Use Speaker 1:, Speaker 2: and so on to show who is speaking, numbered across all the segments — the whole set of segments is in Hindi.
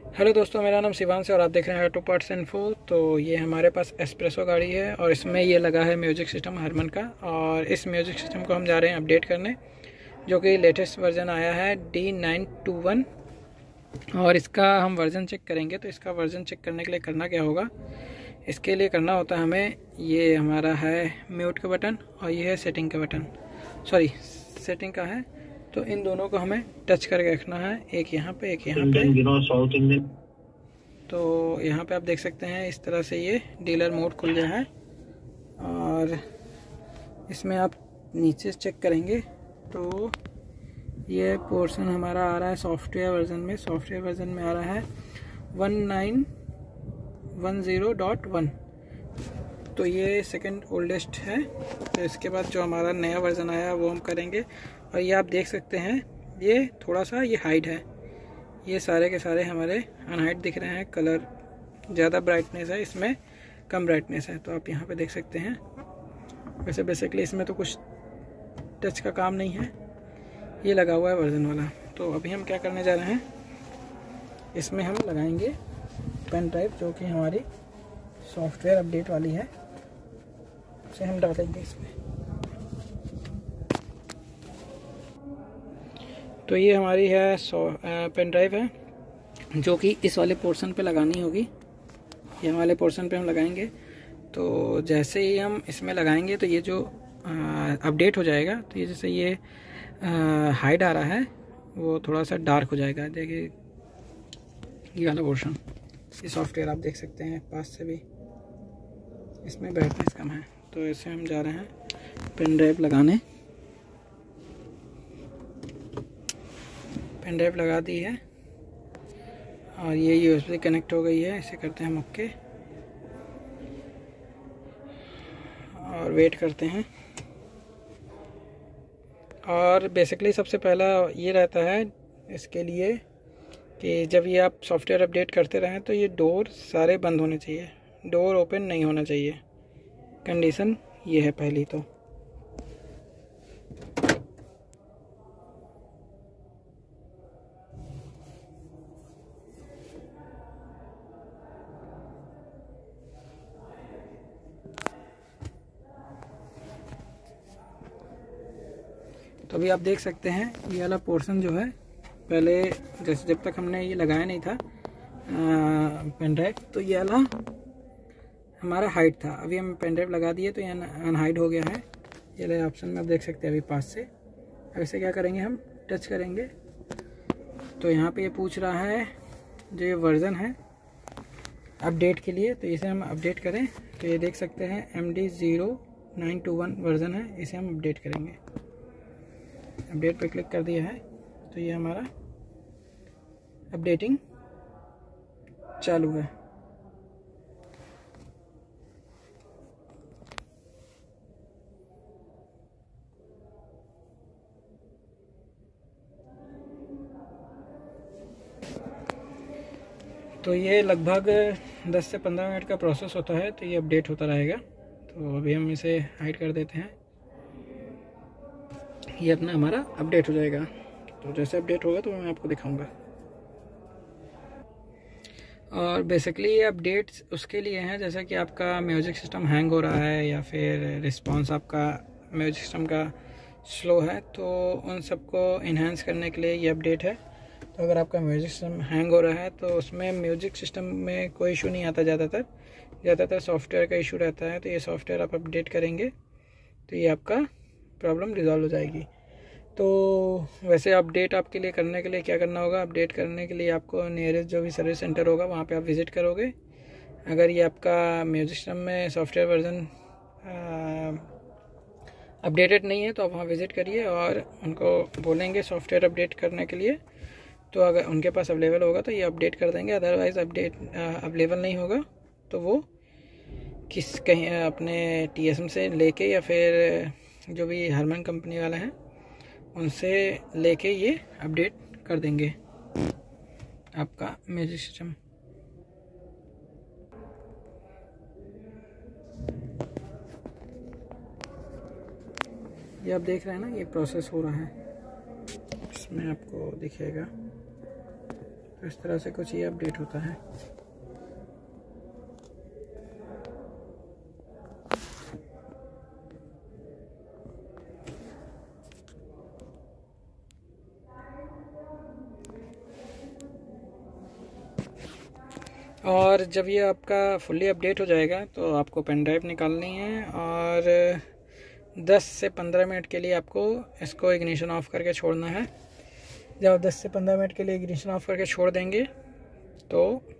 Speaker 1: हेलो दोस्तों, मेरा नाम शिवांश है और आप देख रहे हैं ऑटो पार्ट्स इन्फो। तो ये हमारे पास एस्प्रेसो गाड़ी है और इसमें ये लगा है म्यूजिक सिस्टम हरमन का। और इस म्यूजिक सिस्टम को हम जा रहे हैं अपडेट करने, जो कि लेटेस्ट वर्जन आया है D921। और इसका हम वर्जन चेक करेंगे। तो इसका वर्जन चेक करने के लिए करना क्या होगा, इसके लिए करना होता है हमें, ये हमारा है म्यूट का बटन और ये है सेटिंग का बटन, सॉरी सेटिंग का है। तो इन दोनों को हमें टच करके रखना है, एक यहाँ पे एक यहाँ पे। तो यहाँ पे आप देख सकते हैं इस तरह से ये डीलर मोड खुल गया है। और इसमें आप नीचे चेक करेंगे तो ये पोर्शन हमारा आ रहा है सॉफ्टवेयर वर्जन में। सॉफ्टवेयर वर्जन में आ रहा है 1910.1। तो ये सेकंड ओल्डेस्ट है। तो इसके बाद जो हमारा नया वर्जन आया है वो हम करेंगे। और ये आप देख सकते हैं ये थोड़ा सा ये हाइड है, ये सारे के सारे हमारे अनहाइड दिख रहे हैं। कलर ज़्यादा ब्राइटनेस है, इसमें कम ब्राइटनेस है। तो आप यहाँ पे देख सकते हैं। वैसे बेसिकली इसमें तो कुछ टच का काम नहीं है, ये लगा हुआ है वर्जन वाला। तो अभी हम क्या करने जा रहे हैं, इसमें हम लगाएंगे पेन ड्राइव, जो कि हमारी सॉफ्टवेयर अपडेट वाली है, उसे हम डालेंगे इसमें। तो ये हमारी है पेन ड्राइव है, जो कि इस वाले पोर्शन पे लगानी होगी। ये वाले पोर्शन पे हम लगाएंगे। तो जैसे ही हम इसमें लगाएंगे तो ये जो अपडेट हो जाएगा, तो ये जैसे ये हाइड आ रहा है वो थोड़ा सा डार्क हो जाएगा। देखिए ये वाला पोर्शन, ये सॉफ्टवेयर आप देख सकते हैं पास से भी, इसमें ब्राइटनेस कम है। तो इसे हम जा रहे हैं पेन ड्राइव लगाने। पेन ड्राइव लगा दी है और ये USB कनेक्ट हो गई है। इसे करते हैं हम ओके और वेट करते हैं। और बेसिकली सबसे पहला ये रहता है इसके लिए कि जब ये आप सॉफ्टवेयर अपडेट करते रहें तो ये डोर सारे बंद होने चाहिए, डोर ओपन नहीं होना चाहिए। कंडीशन ये है पहली। तो अभी आप देख सकते हैं ये वाला पोर्शन जो है, पहले जैसे जब तक हमने ये लगाया नहीं था पेन ड्राइव, तो ये वाला हमारा हाइड था। अभी हम पेन ड्राइव लगा दिए तो ये अनहाइड हो गया है। ये वाले ऑप्शन में आप देख सकते हैं अभी पास से। अब इसे क्या करेंगे, हम टच करेंगे तो यहाँ पे ये पूछ रहा है जो ये वर्ज़न है अपडेट के लिए, तो इसे हम अपडेट करें। तो ये देख सकते हैं MD0921 वर्ज़न है, इसे हम अपडेट करेंगे। अपडेट पे क्लिक कर दिया है तो ये हमारा अपडेटिंग चालू है। तो ये लगभग 10 से 15 मिनट का प्रोसेस होता है। तो ये अपडेट होता रहेगा। तो अभी हम इसे हाइड कर देते हैं, ये अपना हमारा अपडेट हो जाएगा। तो जैसे अपडेट होगा तो मैं आपको दिखाऊंगा। और बेसिकली ये अपडेट्स उसके लिए हैं, जैसे कि आपका म्यूज़िक सिस्टम हैंग हो रहा है या फिर रिस्पांस आपका म्यूज़िक सिस्टम का स्लो है, तो उन सबको इन्हांस करने के लिए ये अपडेट है। तो अगर आपका म्यूज़िक सिस्टम हैंग हो रहा है तो उसमें म्यूज़िक सिस्टम में कोई इशू नहीं आता, ज़्यादातर सॉफ्टवेयर का इशू रहता है। तो ये सॉफ्टवेयर आप अपडेट करेंगे तो ये आपका प्रॉब्लम रिजॉल्व हो जाएगी। तो वैसे अपडेट आपके लिए करने के लिए क्या करना होगा, अपडेट करने के लिए आपको नियरेस्ट जो भी सर्विस सेंटर होगा वहाँ पे आप विज़िट करोगे। अगर ये आपका म्यूजिक सिस्टम में सॉफ्टवेयर वर्जन अपडेटेड नहीं है तो आप वहाँ विज़िट करिए और उनको बोलेंगे सॉफ्टवेयर अपडेट करने के लिए। तो अगर उनके पास अवेलेबल होगा तो ये अपडेट कर देंगे, अदरवाइज़ अपडेट अवेलेबल नहीं होगा तो वो कहीं अपने TSM से लेके या फिर जो भी हरमन कंपनी वाला है उनसे लेके ये अपडेट कर देंगे आपका म्यूजिक सिस्टम। ये आप देख रहे हैं ना, ये प्रोसेस हो रहा है, इसमें आपको दिखेगा। तो इस तरह से कुछ ये अपडेट होता है। और जब ये आपका फुल्ली अपडेट हो जाएगा तो आपको पेन ड्राइव निकालनी है और 10 से 15 मिनट के लिए आपको इसको इग्निशन ऑफ करके छोड़ना है। जब आप 10 से 15 मिनट के लिए इग्निशन ऑफ करके छोड़ देंगे तो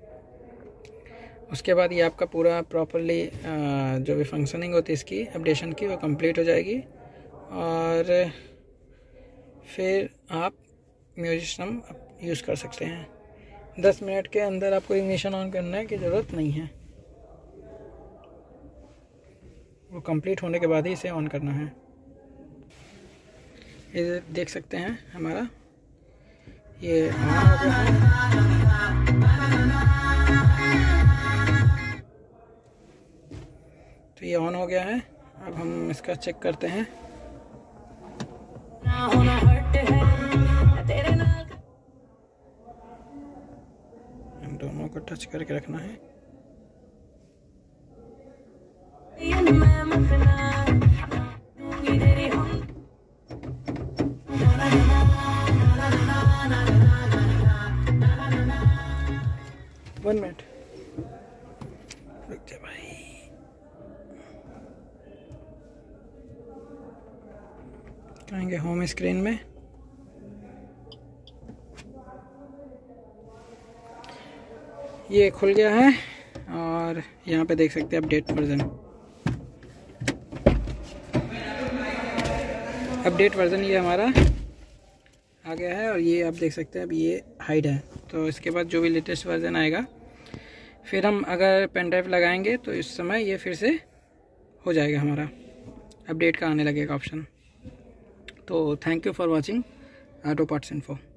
Speaker 1: उसके बाद ये आपका पूरा प्रॉपरली जो भी फंक्शनिंग होती है इसकी अपडेशन की वो कंप्लीट हो जाएगी और फिर आप म्यूजिक सिस्टम यूज़ कर सकते हैं। 10 मिनट के अंदर आपको इग्निशन ऑन करने की ज़रूरत नहीं है, वो कंप्लीट होने के बाद ही इसे ऑन करना है। ये देख सकते हैं हमारा ये ऑन हो गया है। तो ये ऑन हो गया है। अब हम इसका चेक करते हैं। हम दोनों को टच करके रखना है। वन मिनट रुक जा भाई। आएंगे होम स्क्रीन में। ये खुल गया है और यहाँ पे देख सकते हैं अपडेट वर्जन। अपडेट वर्जन ये हमारा आ गया है और ये आप देख सकते हैं अब ये हाइड है। तो इसके बाद जो भी लेटेस्ट वर्जन आएगा फिर हम अगर पेन ड्राइव लगाएंगे तो इस समय ये फिर से हो जाएगा, हमारा अपडेट का आने लगेगा ऑप्शन। तो thank you for watching auto parts info.